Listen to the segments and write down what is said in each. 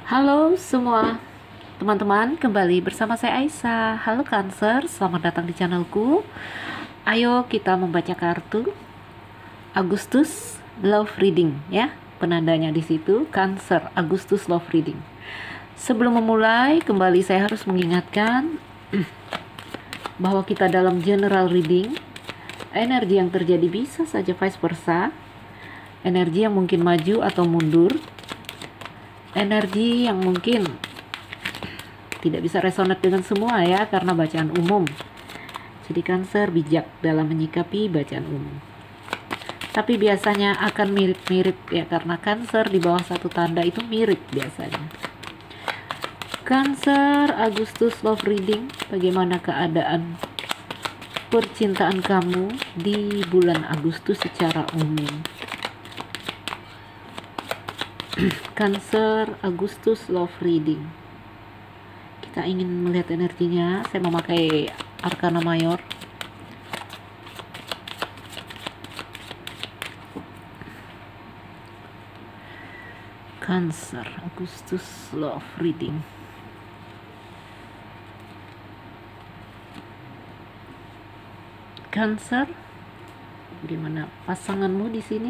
Halo semua teman-teman, kembali bersama saya Aisyah. Halo Cancer, selamat datang di channelku. Ayo kita membaca kartu Agustus Love Reading ya. Penandanya di situ Cancer Agustus Love Reading. Sebelum memulai, kembali saya harus mengingatkan bahwa kita dalam general reading. Energi yang terjadi bisa saja vice versa. Energi yang mungkin maju atau mundur. Energi yang mungkin tidak bisa resonate dengan semua ya, karena bacaan umum. Jadi Cancer bijak dalam menyikapi bacaan umum. Tapi biasanya akan mirip-mirip ya, karena Cancer di bawah satu tanda itu mirip biasanya. Cancer Agustus Love Reading, bagaimana keadaan percintaan kamu di bulan Agustus secara umum? Cancer Agustus Love Reading. Kita ingin melihat energinya. Saya memakai Arcana Mayor. Cancer Agustus Love Reading. Cancer, gimana pasanganmu di sini?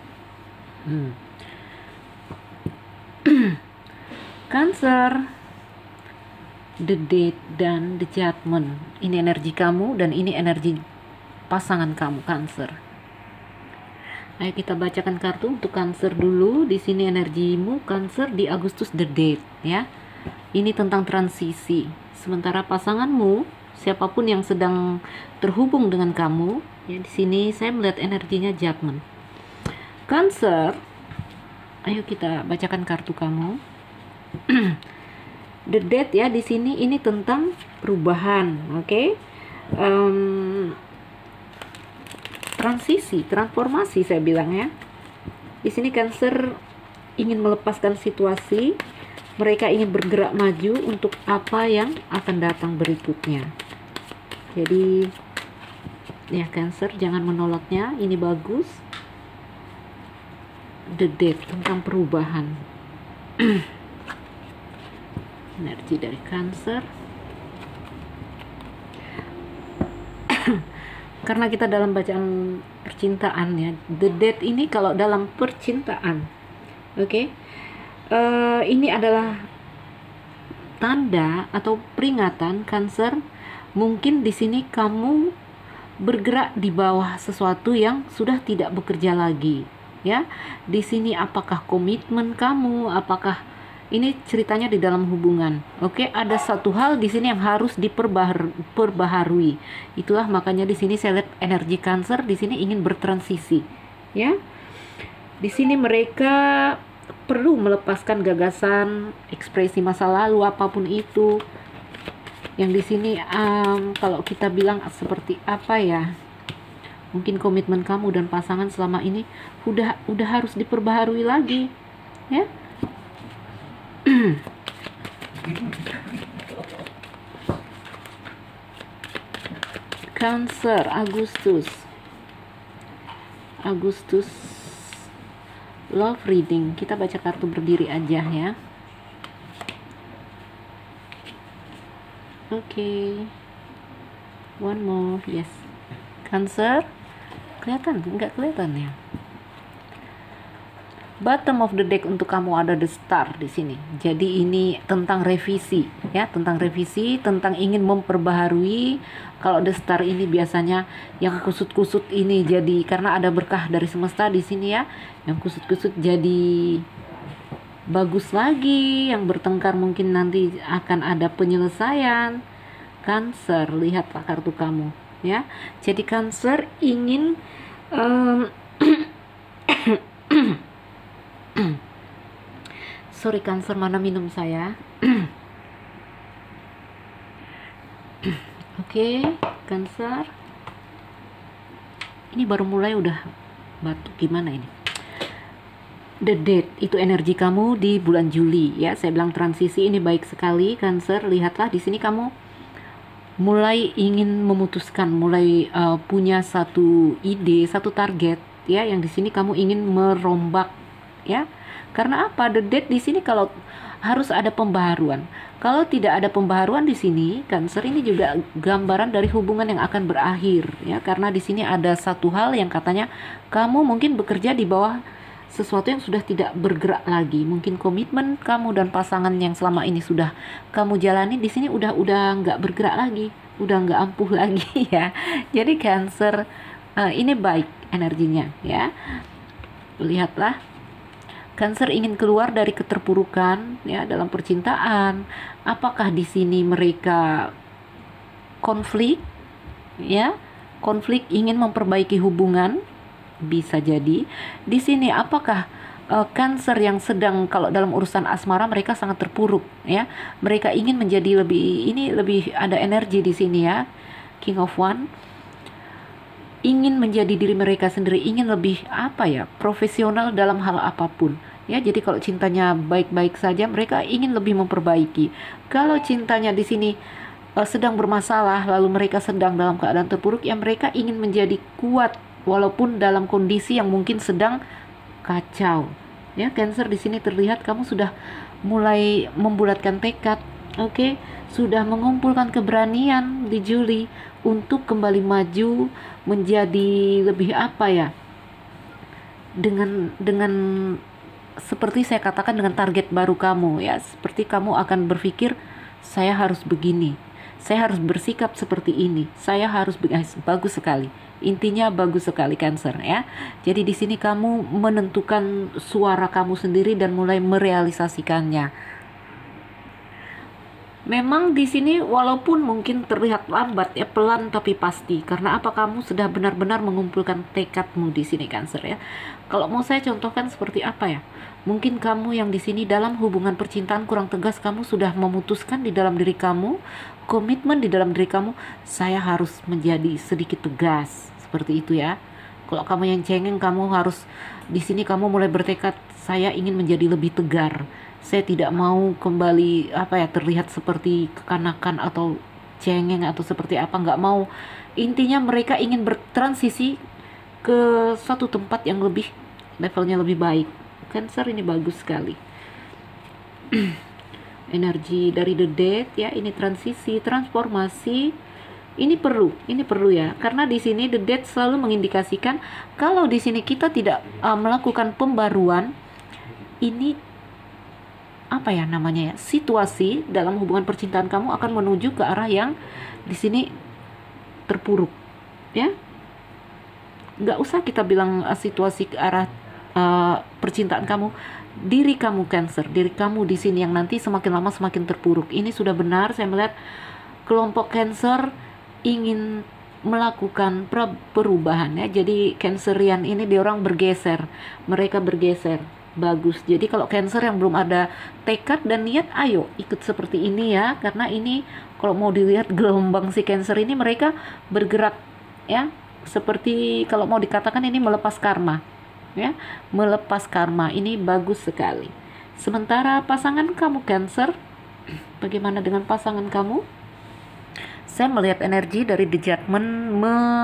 Cancer, the Death dan the Judgment. Ini energi kamu dan ini energi pasangan kamu, Cancer. Ayo kita bacakan kartu untuk Cancer dulu. Di sini energimu Cancer di Agustus the Death ya. Ini tentang transisi. Sementara pasanganmu, siapapun yang sedang terhubung dengan kamu, ya di sini saya melihat energinya Judgment. Cancer, ayo kita bacakan kartu kamu. The Death ya, di sini ini tentang perubahan, oke? Transisi, transformasi saya bilang ya. Di sini Cancer ingin melepaskan situasi, mereka ingin bergerak maju untuk apa yang akan datang berikutnya. Jadi ya Cancer jangan menolaknya, ini bagus. The Death tentang perubahan. Energi dari Cancer. Karena kita dalam bacaan percintaan ya, the Death ini kalau dalam percintaan, oke, ini adalah tanda atau peringatan Cancer. Mungkin di sini kamu bergerak di bawah sesuatu yang sudah tidak bekerja lagi ya. Di sini apakah komitmen kamu, apakah ini ceritanya di dalam hubungan. Oke, ada satu hal di sini yang harus diperbaharui. Itulah makanya di sini saya lihat energi Cancer di sini ingin bertransisi, ya. Di sini mereka perlu melepaskan gagasan, ekspresi masa lalu apapun itu. Yang di sini kalau kita bilang seperti apa ya? Mungkin komitmen kamu dan pasangan selama ini udah harus diperbaharui lagi, ya. Cancer Agustus Love Reading. Kita baca kartu berdiri aja ya. Oke. One more. Yes. Cancer. Kelihatan? Enggak kelihatan ya. Bottom of the deck untuk kamu ada the Star di sini. Jadi ini tentang revisi ya, tentang revisi, tentang ingin memperbaharui. Kalau the Star ini biasanya yang kusut-kusut ini jadi karena ada berkah dari semesta di sini ya. Yang kusut-kusut jadi bagus lagi, yang bertengkar mungkin nanti akan ada penyelesaian. Cancer, lihatlah kartu kamu ya. Jadi Cancer ingin sorry Cancer, mana minum saya. Oke, Cancer. Ini baru mulai udah batuk, gimana ini? The Death itu energi kamu di bulan Juli ya. Saya bilang transisi ini baik sekali Cancer. Lihatlah di sini kamu mulai ingin memutuskan, mulai punya satu ide, satu target ya, yang di sini kamu ingin merombak ya. Karena apa? The Death di sini kalau harus ada pembaharuan. Kalau tidak ada pembaharuan di sini, Cancer, ini juga gambaran dari hubungan yang akan berakhir ya, karena di sini ada satu hal yang katanya kamu mungkin bekerja di bawah sesuatu yang sudah tidak bergerak lagi. Mungkin komitmen kamu dan pasangan yang selama ini sudah kamu jalani di sini udah nggak bergerak lagi, udah nggak ampuh lagi ya. Jadi Cancer, ini baik energinya ya. Lihatlah, Cancer ingin keluar dari keterpurukan ya dalam percintaan. Apakah di sini mereka konflik ya? Konflik ingin memperbaiki hubungan, bisa jadi. Di sini apakah Cancer yang sedang, kalau dalam urusan asmara mereka sangat terpuruk ya. Mereka ingin menjadi lebih ada energi di sini ya. King of One ingin menjadi diri mereka sendiri, ingin lebih profesional dalam hal apapun. Ya, jadi kalau cintanya baik-baik saja, mereka ingin lebih memperbaiki. Kalau cintanya di sini sedang bermasalah, lalu mereka sedang dalam keadaan terpuruk, ya mereka ingin menjadi kuat walaupun dalam kondisi yang mungkin sedang kacau. Ya, Cancer, di sini terlihat kamu sudah mulai membulatkan tekad, sudah mengumpulkan keberanian di Juli untuk kembali maju menjadi lebih dengan seperti saya katakan dengan target baru kamu ya, seperti kamu akan berpikir saya harus begini, saya harus bersikap seperti ini, saya harus bagus sekali. Intinya bagus sekali Cancer ya. Jadi di sini kamu menentukan suara kamu sendiri dan mulai merealisasikannya. Memang di sini walaupun mungkin terlihat lambat ya, pelan tapi pasti. Karena apa? Kamu sudah benar-benar mengumpulkan tekadmu di sini Cancer ya. Kalau mau saya contohkan seperti apa ya? Mungkin kamu yang di sini dalam hubungan percintaan kurang tegas, kamu sudah memutuskan di dalam diri kamu, komitmen di dalam diri kamu, saya harus menjadi sedikit tegas. Seperti itu ya. Kalau kamu yang cengeng, kamu harus di sini kamu mulai bertekad, saya ingin menjadi lebih tegar. Saya tidak mau kembali terlihat seperti kekanakan atau cengeng atau seperti apa, nggak mau. Intinya mereka ingin bertransisi ke suatu tempat yang levelnya lebih baik. Cancer, ini bagus sekali. Energi dari The Death ya, ini transisi, transformasi. Ini perlu ya, karena di sini The Death selalu mengindikasikan kalau di sini kita tidak melakukan pembaruan, ini situasi dalam hubungan percintaan kamu akan menuju ke arah yang di sini terpuruk ya. Nggak usah kita bilang situasi ke arah percintaan kamu, diri kamu Cancer, diri kamu di sini yang nanti semakin lama semakin terpuruk. Ini sudah benar, saya melihat kelompok Cancer ingin melakukan perubahan ya. Jadi Cancerian ini diorang mereka bergeser. Bagus. Jadi kalau Cancer yang belum ada tekad dan niat, ayo ikut seperti ini ya, karena ini kalau mau dilihat gelombang si Cancer ini mereka bergerak ya, seperti kalau mau dikatakan ini melepas karma ya, melepas karma. Ini bagus sekali. Sementara pasangan kamu Cancer, bagaimana dengan pasangan kamu? Saya melihat energi dari The Judgment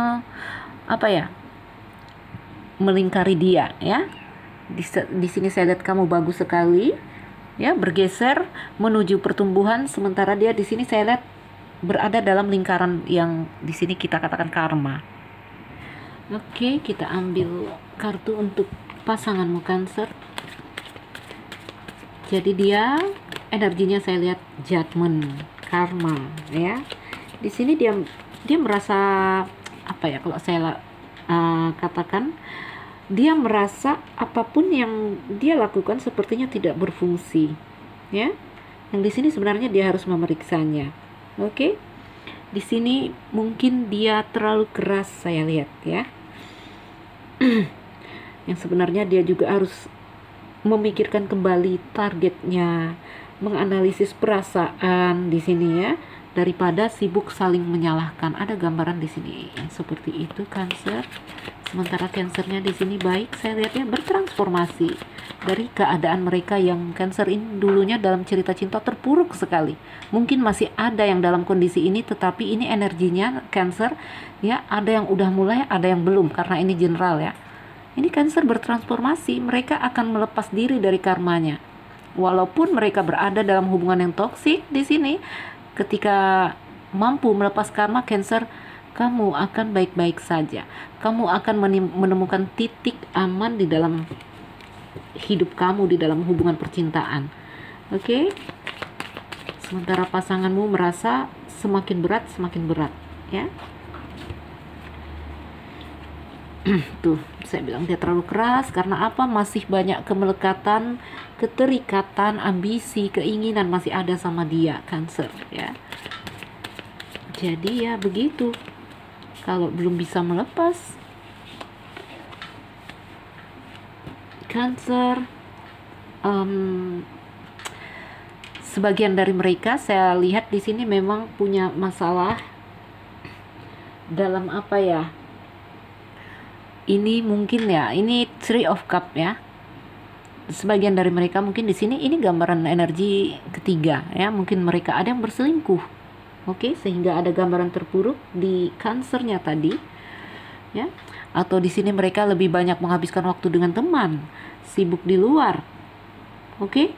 melingkari dia ya. Di sini saya lihat kamu bagus sekali ya, bergeser menuju pertumbuhan, sementara dia di sini saya lihat berada dalam lingkaran yang di sini kita katakan karma. Oke, kita ambil kartu untuk pasanganmu Cancer. Jadi dia energinya saya lihat Judgment, karma ya. Di sini dia merasa kalau saya katakan, dia merasa apapun yang dia lakukan sepertinya tidak berfungsi ya. Yang di sini sebenarnya dia harus memeriksanya. Di sini mungkin dia terlalu keras, saya lihat ya. Yang sebenarnya dia juga harus memikirkan kembali targetnya, menganalisis perasaan di sini ya, daripada sibuk saling menyalahkan. Ada gambaran di sini yang seperti itu Cancer. Sementara Cancernya di sini baik, saya lihatnya bertransformasi dari keadaan mereka yang Cancer ini dulunya dalam cerita cinta terpuruk sekali. Mungkin masih ada yang dalam kondisi ini, tetapi ini energinya Cancer ya, ada yang udah mulai, ada yang belum, karena ini general ya. Ini Cancer bertransformasi, mereka akan melepas diri dari karmanya. Walaupun mereka berada dalam hubungan yang toksik di sini, ketika mampu melepas karma Cancer, kamu akan baik-baik saja. Kamu akan menemukan titik aman di dalam hidup kamu, di dalam hubungan percintaan. Oke? Sementara pasanganmu merasa semakin berat, ya. Tuh, saya bilang dia terlalu keras karena apa? Masih banyak kemelekatan, keterikatan, ambisi, keinginan masih ada sama dia, Cancer, ya. Jadi ya begitu. Kalau belum bisa melepas, Cancer, sebagian dari mereka saya lihat di sini memang punya masalah dalam apa ya? Ini mungkin ya, ini Three of Cup ya. Sebagian dari mereka mungkin di sini ini gambaran energi ketiga ya. Mungkin mereka ada yang berselingkuh. Oke, sehingga ada gambaran terpuruk di Cancernya tadi, ya. Atau di sini mereka lebih banyak menghabiskan waktu dengan teman, sibuk di luar. Oke,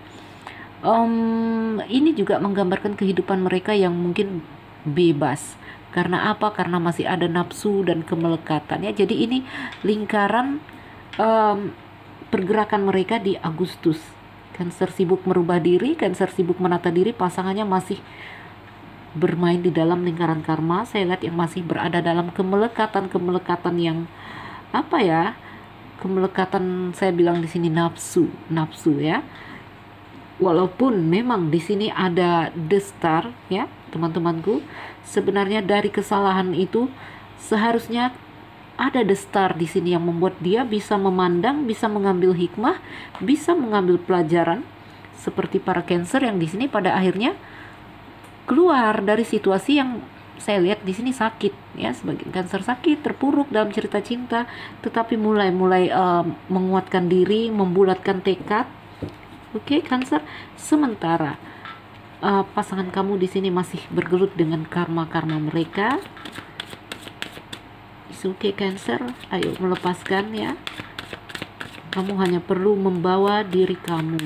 ini juga menggambarkan kehidupan mereka yang mungkin bebas. Karena apa? Karena masih ada nafsu dan kemelekatan, ya. Jadi ini lingkaran pergerakan mereka di Agustus. Cancer sibuk merubah diri, Cancer sibuk menata diri, pasangannya masih bermain di dalam lingkaran karma. Saya lihat yang masih berada dalam kemelekatan yang apa ya? Kemelekatan, saya bilang di sini nafsu ya. Walaupun memang di sini ada the star ya, teman-temanku. Sebenarnya dari kesalahan itu seharusnya ada the star di sini yang membuat dia bisa memandang, bisa mengambil hikmah, bisa mengambil pelajaran seperti para Cancer yang di sini pada akhirnya keluar dari situasi yang saya lihat di sini sakit ya. Sebagian Cancer sakit, terpuruk dalam cerita cinta, tetapi mulai menguatkan diri, membulatkan tekad. Oke, Cancer. Sementara pasangan kamu di sini masih bergelut dengan karma mereka. Oke, Cancer, ayo melepaskan ya. Kamu hanya perlu membawa diri kamu.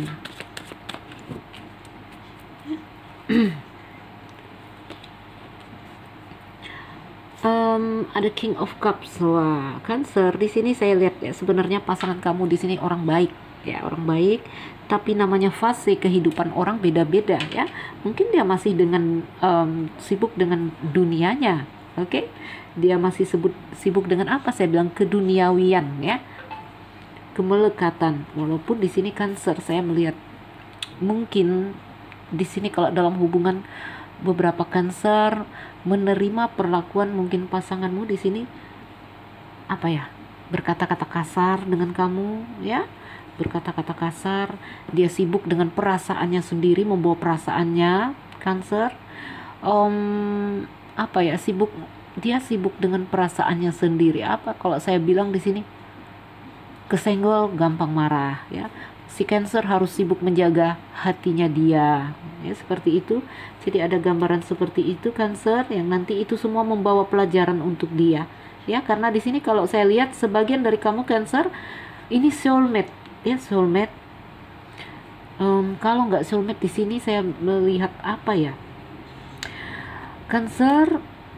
Ada King of Cups. Wah, Cancer di sini saya lihat ya, sebenarnya pasangan kamu di sini orang baik ya, orang baik, tapi namanya fase kehidupan orang beda-beda ya. Mungkin dia masih sibuk dengan dunianya. Oke? Dia masih sibuk dengan apa? Saya bilang keduniawian ya. Kemelekatan. Walaupun di sini Cancer saya melihat mungkin di sini kalau dalam hubungan beberapa Cancer menerima perlakuan mungkin pasanganmu di sini apa ya, berkata-kata kasar dengan kamu ya, berkata-kata kasar. Dia sibuk dengan perasaannya sendiri, membawa perasaannya Cancer, apa ya, dia sibuk dengan perasaannya sendiri. Apa kalau saya bilang di sini, kesenggol gampang marah ya. Si Cancer harus sibuk menjaga hatinya dia ya, seperti itu. Jadi ada gambaran seperti itu Cancer, yang nanti itu semua membawa pelajaran untuk dia ya. Karena di sini kalau saya lihat sebagian dari kamu Cancer ini soulmate ya, soulmate. Kalau nggak soulmate di sini saya melihat apa ya, Cancer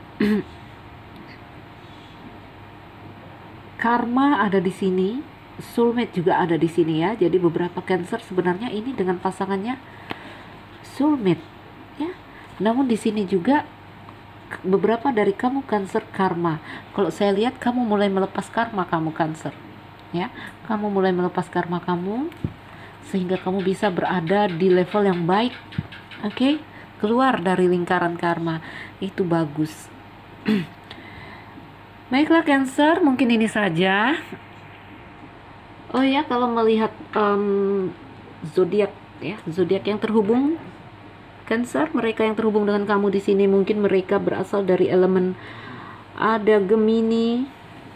karma ada di sini, soulmate juga ada di sini ya. Jadi beberapa Cancer sebenarnya ini dengan pasangannya soulmate ya. Namun di sini juga beberapa dari kamu Cancer karma. Kalau saya lihat kamu mulai melepas karma kamu Cancer ya. Kamu mulai melepas karma kamu sehingga kamu bisa berada di level yang baik. Oke? Keluar dari lingkaran karma. Itu bagus. Baiklah Cancer, mungkin ini saja. Oh ya, kalau melihat zodiak ya, zodiak yang terhubung Cancer, mereka yang terhubung dengan kamu di sini mungkin mereka berasal dari elemen, ada Gemini,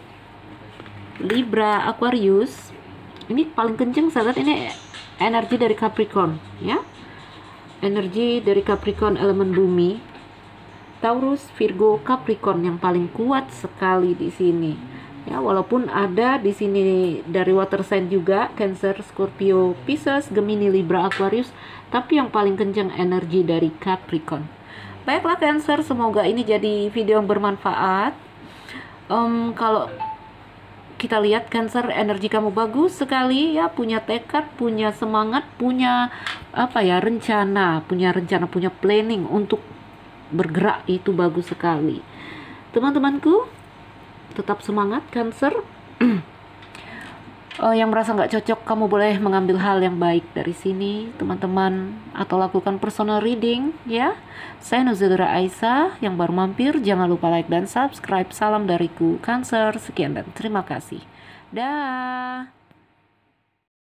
Libra, Aquarius. Ini paling kenceng saya lihat ini energi dari Capricorn ya. Energi dari Capricorn elemen bumi. Taurus, Virgo, Capricorn yang paling kuat sekali di sini. Ya, walaupun ada di sini dari water sign juga, Cancer, Scorpio, Pisces, Gemini, Libra, Aquarius, tapi yang paling kencang energi dari Capricorn. Baiklah Cancer, semoga ini jadi video yang bermanfaat. Kalau kita lihat Cancer, energi kamu bagus sekali ya, punya tekad, punya semangat, punya rencana, punya planning untuk bergerak, itu bagus sekali. Teman-temanku, tetap semangat Cancer. Yang merasa nggak cocok, kamu boleh mengambil hal yang baik dari sini teman-teman, atau lakukan personal reading ya. Saya Nuzulira Aisyah, yang baru mampir jangan lupa like dan subscribe. Salam dariku Cancer, sekian dan terima kasih. Dah.